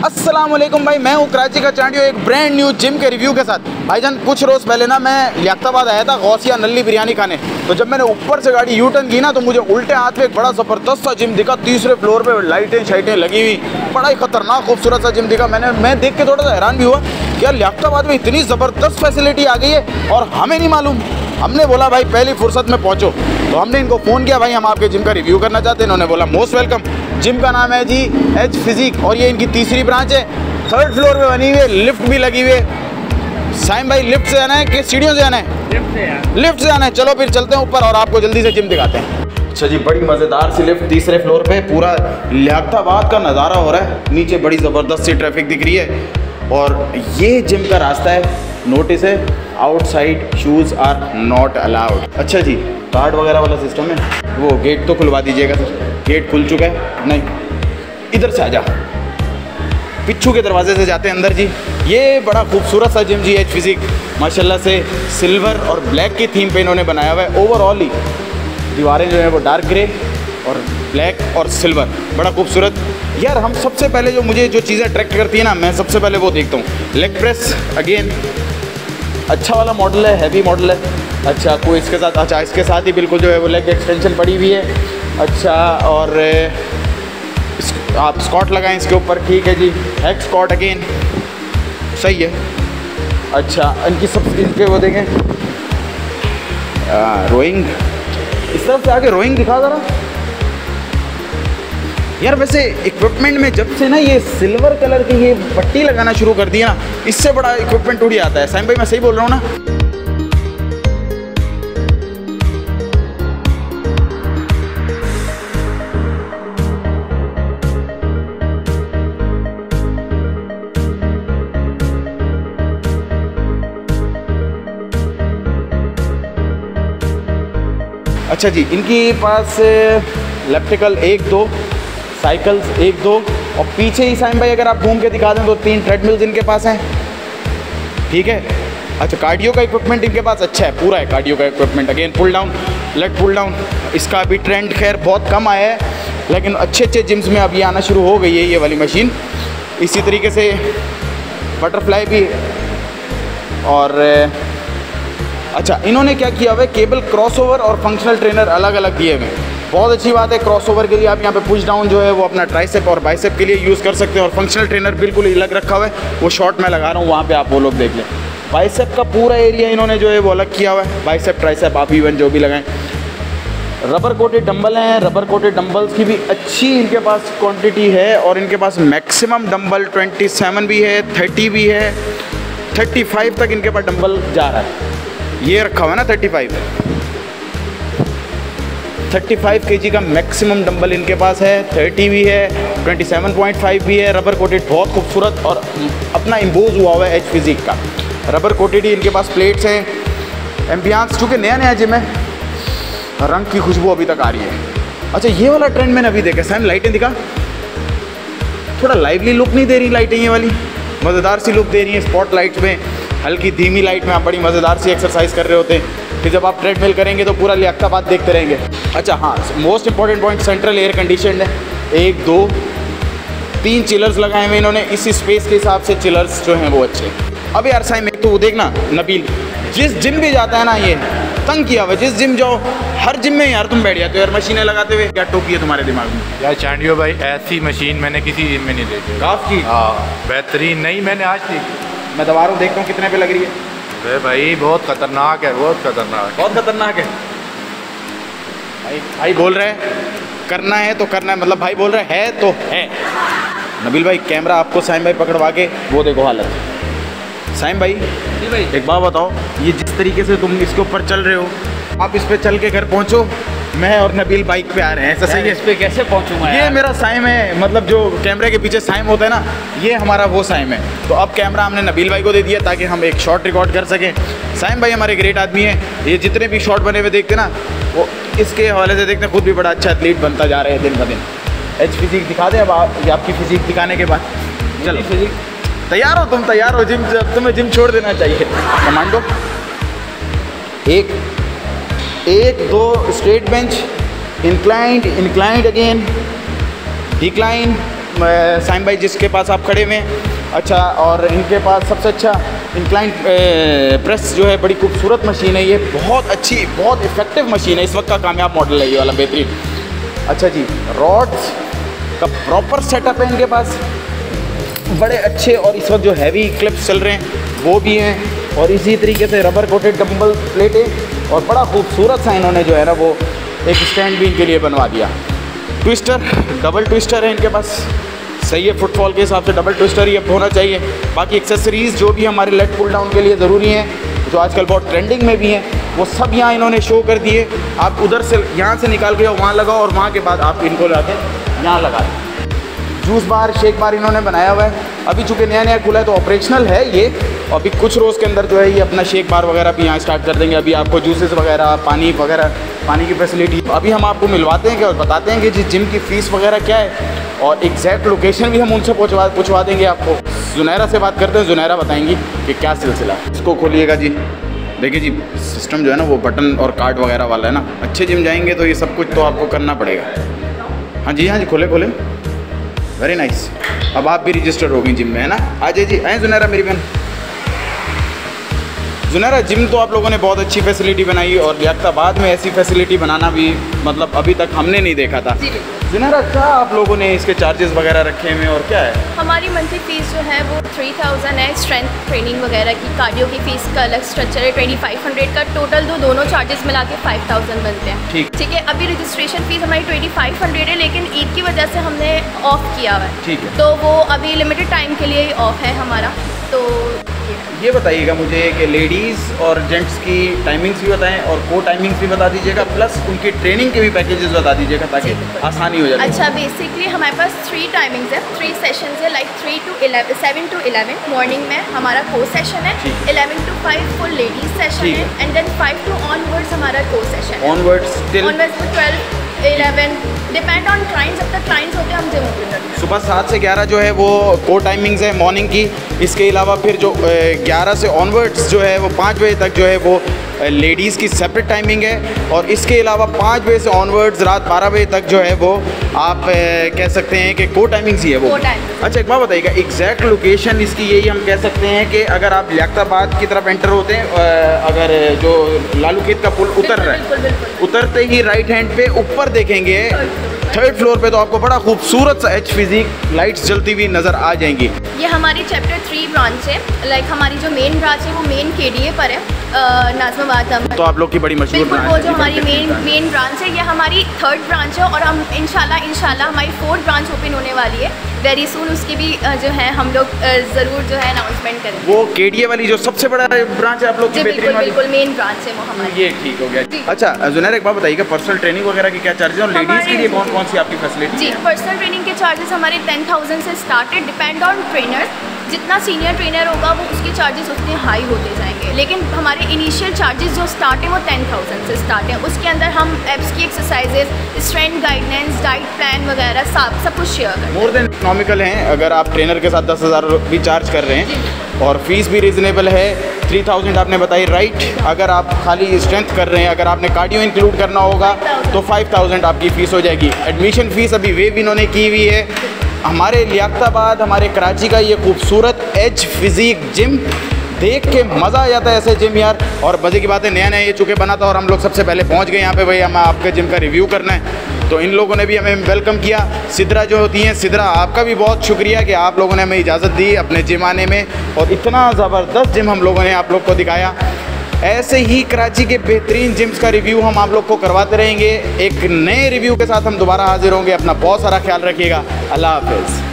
अस्सलाम वालेकुम भाई, मैं हूँ कराची का चांडियो एक ब्रांड न्यू जिम के रिव्यू के साथ। भाईजान कुछ रोज़ पहले ना मैं लियाकताबाद आया था गौसिया नल्ली बिरयानी खाने। तो जब मैंने ऊपर से गाड़ी यू टर्न की ना तो मुझे उल्टे हाथ में एक बड़ा ज़बरदस्त सा जिम दिखा। तीसरे फ्लोर पे लाइटें शाइटें लगी हुई, बड़ा ही खतरनाक खूबसूरत सा जिम दिखा। मैं देख के थोड़ा सा हैरान भी हुआ कि यार लियाकताबाद में इतनी ज़बरदस्त फैसिलिटी आ गई है और हमें नहीं मालूम। हमने बोला भाई पहली फुर्सत में पहुँचो, तो हमने इनको फ़ोन किया, भाई हम आपके जिम का रिव्यू करना चाहते हैं। इन्होंने बोला मोस्ट वेलकम। जिम का नाम है जी एच फिजिक और ये इनकी तीसरी ब्रांच है। 3rd फ्लोर पे बनी हुई है, लिफ्ट भी लगी हुई है। साइम भाई लिफ्ट से आना है कि सीढ़ियों से आना है? लिफ्ट से आना है। चलो फिर चलते हैं ऊपर और आपको जल्दी से जिम दिखाते हैं। अच्छा जी, बड़ी मज़ेदार सी लिफ्ट, तीसरे फ्लोर पे पूरा लियाकताबाद का नज़ारा हो रहा है। नीचे बड़ी ज़बरदस्त सी ट्रैफिक दिख रही है और ये जिम का रास्ता है। नोटिस है outside shoes are not allowed. अच्छा जी, कार्ड वगैरह वाला सिस्टम है। वो गेट तो खुलवा दीजिएगा सर। गेट खुल चुका है? नहीं, इधर से आ जा, पिच्छू के दरवाजे से जाते हैं अंदर जी। ये बड़ा खूबसूरत सा जिम जी एच फिजिक, माशाल्लाह से सिल्वर और ब्लैक की थीम पे इन्होंने बनाया हुआ है। ओवरऑल ही दीवारें जो है वो डार्क ग्रे और ब्लैक और सिल्वर, बड़ा खूबसूरत। यार हम सबसे पहले मुझे जो चीज़ें अट्रैक्ट करती है ना, मैं सबसे पहले वो देखता हूँ। लेग प्रेस अगेन अच्छा वाला मॉडल है, हैवी मॉडल है। अच्छा कोई इसके साथ, अच्छा इसके साथ ही बिल्कुल जो है वो लेग एक्सटेंशन पड़ी हुई है। अच्छा और आप स्कॉट लगाएं इसके ऊपर, ठीक है जी। हैक स्कॉट अगेन सही है। अच्छा इनकी सब इनके वो देखें, रोइंग इस तरफ से आके रोइंग दिखा ज़रा यार। वैसे इक्विपमेंट में जब से ना ये सिल्वर कलर की ये पट्टी लगाना शुरू कर दी ना, इससे बड़ा इक्विपमेंट उड़ी आता है। साइम भाई मैं सही बोल रहा हूँ ना? अच्छा जी, इनकी पास इलेक्ट्रिकल 1-2, साइकिल्स 1-2 और पीछे ही साइम भाई अगर आप घूम के दिखा दें तो 3 ट्रेडमिल्स इनके पास हैं, ठीक है। अच्छा कार्डियो का इक्विपमेंट इनके पास अच्छा है, पूरा है कार्डियो का equipment. Again pull down, leg pull down, इसका अभी ट्रेंड खैर बहुत कम आया है, लेकिन अच्छे जिम्स में अब ये आना शुरू हो गई है ये वाली मशीन। इसी तरीके से बटरफ्लाई भी। और अच्छा इन्होंने क्या किया हुआ है, केबल क्रॉसओवर और फंक्शनल ट्रेनर अलग अलग दिए हुए हैं। बहुत अच्छी बात है। क्रॉसओवर के लिए आप यहाँ पे पुश डाउन जो है वो अपना ट्राइसेप और बाइसेप के लिए यूज़ कर सकते हैं और फंक्शनल ट्रेनर बिल्कुल ही अलग रखा हुआ है। वो शॉर्ट में लगा रहा हूँ, वहाँ पे आप वो लोग देख लें। बाइसेप का पूरा एरिया इन्होंने जो है वो अलग किया हुआ है। बाइसेप ट्राइसेप आप इवन जो भी लगाएं। रबर कोटेड डंबल हैं, रबर कोटेड डंबल्स की भी अच्छी इनके पास क्वान्टिटी है और इनके पास मैक्सिमम डंबल 27 भी है, 30 भी है, 35 तक इनके पास डंबल जा रहा है। ये रखा हुआ है ना 35 kg का मैक्सिमम डंबल इनके पास है। 30 भी है, 27.5 भी है। रबर कोटेड बहुत खूबसूरत और अपना इम्पोज हुआ है एच फिजिक का। रबर कोटेड ही इनके पास प्लेट्स हैं। एम्बियंस चूँकि नया जिम है, रंग की खुशबू अभी तक आ रही है। अच्छा ये वाला ट्रेंड मैंने अभी देखा, सैम लाइटें दिखा, थोड़ा लाइवली लुक नहीं दे रही लाइटें, ये वाली मज़ेदार सी लुक दे रही हैं। स्पॉट लाइट्स में, हल्की धीमी लाइट में आप बड़ी मज़ेदार सी एक्सरसाइज कर रहे होते हैं। फिर जब आप ट्रेडमिल करेंगे तो पूरा लियाकताबाद देखते रहेंगे। अच्छा हाँ, most important point, central air condition है। 1, 2, 3 चिलर्स लगाए हुए इन्होंने। इसी स्पेस के हिसाब से चिलर्स जो हैं वो अच्छे। अब यार साइम एक तो वो देखना नबील, जिस जिम भी जाता है ना ये तंग किया हुआ। जिस जिम जाओ, हर जिम में यार तुम बैठ जाते हो यार मशीनें लगाते हुए। क्या टोपी है तुम्हारे दिमाग में? यार चांडियो भाई ऐसी मशीन मैंने किसी जिम में नहीं देखी। काफ की? हाँ बेहतरीन नहीं मैंने आज देखी। मैं दबा रहा हूँ, देखता हूँ कितने पे लग रही है। अरे भाई बहुत खतरनाक है, बहुत खतरनाक, बहुत खतरनाक है। भाई बोल रहे हैं करना है तो करना है, मतलब भाई बोल रहे है तो है। नबील भाई कैमरा आपको साइम भाई पकड़वा के वो देखो हालत। साइम भाई एक बात बताओ, ये जिस तरीके से तुम इसके ऊपर चल रहे हो, आप इस पे चल के घर पहुँचो, मैं और नबील बाइक पे आ रहे हैं, ऐसा सही है? इस पे कैसे पहुंचूंगा? ये मेरा साइम है, मतलब जो कैमरे के पीछे साइम होता है ना, ये हमारा वो साइम है। तो अब कैमरा हमने नबील भाई को दे दिया ताकि हम एक शॉट रिकॉर्ड कर सकें। साइम भाई हमारे ग्रेट आदमी हैं। ये जितने भी शॉट बने हुए देखते ना, वो इसके हवाले से देखते खुद भी बड़ा अच्छा एथलीट बनता जा रहे हैं दिन ब दिन। एच फिजिक दिखा दें अब आप, ये आपकी फिजिक दिखाने के बाद। चलो फिजिक तैयार हो तुम? तैयार हो? जिम तुम्हें जिम छोड़ देना चाहिए। Commando 1, 2 straight bench, inclined again, decline, Saim भाई जिसके पास आप खड़े हुए हैं, अच्छा, और इनके पास सबसे अच्छा इंक्लाइन प्रेस जो है, बड़ी खूबसूरत मशीन है ये, बहुत अच्छी, बहुत इफेक्टिव मशीन है, इस वक्त का कामयाब मॉडल है ये वाला, बेहतरीन। अच्छा जी, रॉड्स का प्रॉपर सेटअप है इनके पास, बड़े अच्छे, और इस वक्त जो हैवी क्लिप्स चल रहे हैं वो भी हैं, और इसी तरीके से रबर कोटेड डंबल प्लेटें, और बड़ा खूबसूरत सा इन्होंने जो है ना वो एक स्टैंड भी इनके लिए बनवा दिया। ट्विस्टर, डबल ट्विस्टर है इनके पास, सही है, फुटफॉल के हिसाब से डबल ट्विस्टर ही अब होना चाहिए। बाकी एक्सेसरीज़ जो भी हमारे लेट पुल डाउन के लिए ज़रूरी हैं, जो आजकल बहुत ट्रेंडिंग में भी हैं, वो सब यहाँ इन्होंने शो कर दिए। आप उधर से यहाँ से निकाल के वहाँ लगाओ, और वहाँ के बाद आप इनको ला के यहाँ लगा दें। जूस बार, शेक बार इन्होंने बनाया हुआ है, अभी चूँकि नया नया खुला है तो ऑपरेशनल है ये, अभी कुछ रोज़ के अंदर जो है ये अपना शेक बार वगैरह भी यहाँ स्टार्ट कर देंगे। अभी आपको जूसेस वगैरह, पानी वगैरह, पानी की फैसिलिटी अभी हम आपको मिलवाते हैं कि, और बताते हैं कि जी जिम की फ़ीस वगैरह क्या है, और एग्जैक्ट लोकेशन भी हम उनसे पूछवा देंगे आपको। जुनैरा से बात करते हैं, जुनैरा बताएंगी कि क्या सिलसिला है। इसको खोलिएगा जी, देखिए जी, सिस्टम जो है ना वो बटन और कार्ड वगैरह वाला है ना। अच्छे जिम जाएंगे तो ये सब कुछ तो आपको करना पड़ेगा। हाँ जी, हाँ जी, खोले खोले, वेरी नाइस। अब आप भी रजिस्टर हो गई जिम में, है ना? आ जाइए जी, आए जुनैरा मेरी बहन। जुनैरा, जिम तो आप लोगों ने बहुत अच्छी फैसिलिटी बनाई, और लियाकताबाद में ऐसी फैसिलिटी बनाना भी मतलब अभी तक हमने नहीं देखा था। जुनैरा, क्या आप लोगों ने इसके चार्जेस वगैरह रखे हुए और क्या है? हमारी मंथली फ़ीस जो है वो 3000 है, स्ट्रेंथ ट्रेनिंग वगैरह की, कार्डियो की फ़ीस का अलग स्ट्रक्चर है 2500 का, टोटल दोनों चार्जेस मिला के 5000 बनते हैं। ठीक है, अभी रजिस्ट्रेशन फ़ीस हमारी 2500 है, लेकिन ईद की वजह से हमने ऑफ किया हुआ है। ठीक है, तो वो अभी लिमिटेड टाइम के लिए ही ऑफ है हमारा। तो ये बताइएगा मुझे कि लेडीज़ और जेंट्स की टाइमिंग्स भी बताएं, और को टाइमिंग्स भी बता दीजिएगा, प्लस उनकी ट्रेनिंग के भी पैकेजेस बता दीजिएगा ताकि आसानी हो जाए। अच्छा, बेसिकली हमारे पास 3 टाइमिंग्स है, 3 सेशंस है, लाइक 7 to 11 मॉर्निंग में हमारा कोर्स सेशन है, 11 to 5 फुल लेडीज सेशन है, एंड देन 5 to ऑनवर्ड्स हमारा कोर्स सेशन है, onwards to 12 11 depend on clients, जब तक क्लाइंट्स होते हैं हम जिम ओपन करते हैं। सुबह 7 से 11 जो है वो को टाइमिंग्स है मॉर्निंग की। इसके अलावा फिर जो 11 से ऑनवर्ड्स जो है वो 5 बजे तक जो है वो लेडीज़ की सेपरेट टाइमिंग है, और इसके अलावा 5 बजे से ऑनवर्ड्स रात 12 बजे तक जो है वो आप कह सकते हैं कि को टाइमिंग्स ही है वो। अच्छा, एक बात बताइएगा, एग्जैक्ट लोकेशन इसकी यही हम कह सकते हैं कि अगर आप लियाकताबाद की तरफ एंटर होते हैं, अगर जो लालू खेत का पुल उतर रहा है, उतरते ही राइट हैंड पे ऊपर देखेंगे 3rd फ्लोर पे, तो आपको बड़ा खूबसूरत सा एच फिजिक लाइट्स जलती हुई नज़र आ जाएंगी। ये हमारी चैप्टर 3 ब्रांच है, लाइक हमारी जो मेन ब्रांच है वो मेन KDA पर है, नाज़माबाद। तो आप लोग की बड़ी मशहूर ब्रांच है, वो जो हमारी मेन ब्रांच है, ये हमारी 3rd ब्रांच है, और हम इंशाल्लाह हमारी 4th ब्रांच ओपन होने वाली है वेरी सून। उसकी भी जो है हम लोग ज़रूर जो है अनाउंसमेंट करेंगे। वो KDA वाली जो सबसे बड़ा ब्रांच है आप लोग की, बेहतरीन वाली, बिल्कुल मेन ब्रांच है वो हमारी। ये ठीक हो गया। अच्छा जुनैर, एक बात बताइएगा, पर्सनल ट्रेनिंग वगैरह की क्या चार्जेस, और लेडीज़ के लिए कौन कौन सी आपकी फैसिलिटी? जी, पर्सनल ट्रेनिंग के चार्जेस हमारे 10,000 से स्टार्टेड, डिपेंड ऑन ट्रेनर। जितना सीनियर ट्रेनर होगा वो उसके चार्जेस उतने हाई होते जाएंगे, लेकिन हमारे इनिशियल चार्जेस जो स्टार्ट है वो 10,000 से स्टार्ट है। उसके अंदर हम एप्स की exercises, strength guidance, diet plan वगैरह सब कुछ शेयर करें। मोर देन इकोनॉमिकल हैं, अगर आप ट्रेनर के साथ 10,000 भी चार्ज कर रहे हैं, और फीस भी रिजनेबल है। 3,000 आपने बताई, राइट। अगर आप खाली स्ट्रेंथ कर रहे हैं, अगर आपने कार्डियो इंक्लूड करना होगा तो 5,000 आपकी फ़ीस हो जाएगी। एडमिशन फ़ीस अभी वेव इन्होंने की हुई है। हमारे लियाकताबाद, हमारे कराची का ये खूबसूरत एच फिजिक जिम देख के मज़ा आ जाता है ऐसे जिम यार। और मज़े की बात है, नया नया ये चूँकि बना था और हम लोग सबसे पहले पहुँच गए यहाँ पे, भाई हमें आपके जिम का रिव्यू करना है, तो इन लोगों ने भी हमें वेलकम किया। सिद्रा जो होती हैं, सिद्रा आपका भी बहुत शुक्रिया कि आप लोगों ने हमें इजाज़त दी अपने जिम आने में, और इतना ज़बरदस्त जिम हम लोगों ने आप लोग को दिखाया। ऐसे ही कराची के बेहतरीन जिम्स का रिव्यू हम आप लोग को करवाते रहेंगे। एक नए रिव्यू के साथ हम दोबारा हाजिर होंगे। अपना बहुत सारा ख्याल रखिएगा। अल्लाह हाफ़िज़।